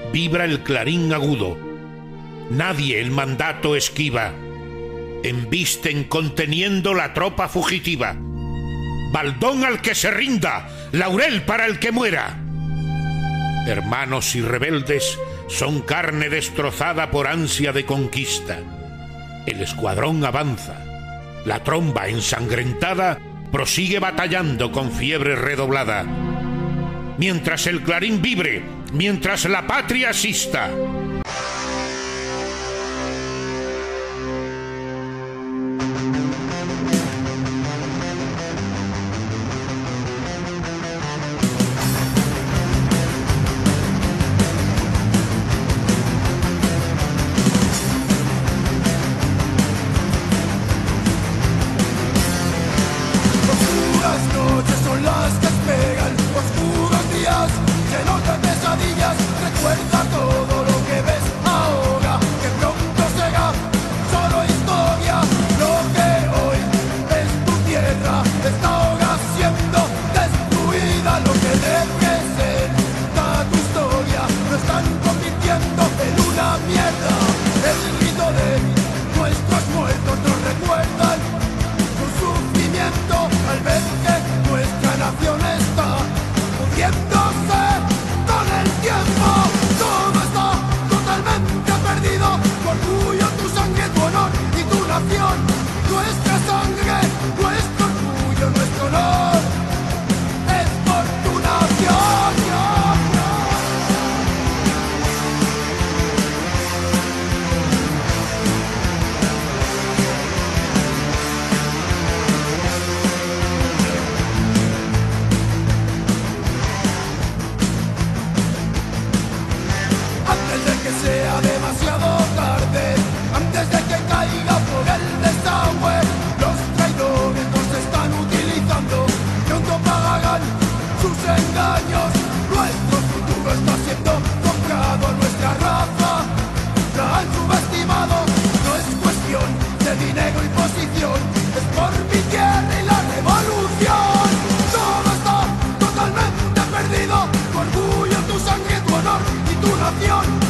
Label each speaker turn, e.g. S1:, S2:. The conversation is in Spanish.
S1: vibra el clarín agudo. Nadie el mandato esquiva. Embisten conteniendo la tropa fugitiva. Baldón al que se rinda, laurel para el que muera. Hermanos y rebeldes son carne destrozada por ansia de conquista. El escuadrón avanza. La tromba ensangrentada prosigue batallando con fiebre redoblada. Mientras el clarín vibre, mientras la patria asista.
S2: Noches son las que esperan, oscuros días llenos de pesadillas. Recuerda todo lo que ves ahora, que pronto será solo historia. Lo que hoy es tu tierra está ahora siendo destruida. Lo que representa tu historia lo están convirtiendo en una mierda. El grito de nuestros muertos nos recuerdan su sufrimiento al ver que nuestra nación está pudriéndose con el tiempo. Todo está totalmente perdido. Tu orgullo, tu sangre, tu honor y tu nación. Nuestra sangre, nuestro orgullo, nuestro honor es por tu nación. Antes de que sea demasiado tarde, antes de que caiga por el desagüe, los traidores nos están utilizando, pronto pagarán sus engaños. Nuestro futuro está siendo comprado a nuestra raza, la han subestimado. No es cuestión de dinero y posición, es por mi tierra y la revolución. Todo está totalmente perdido, tu orgullo, tu sangre, tu honor y tu nación.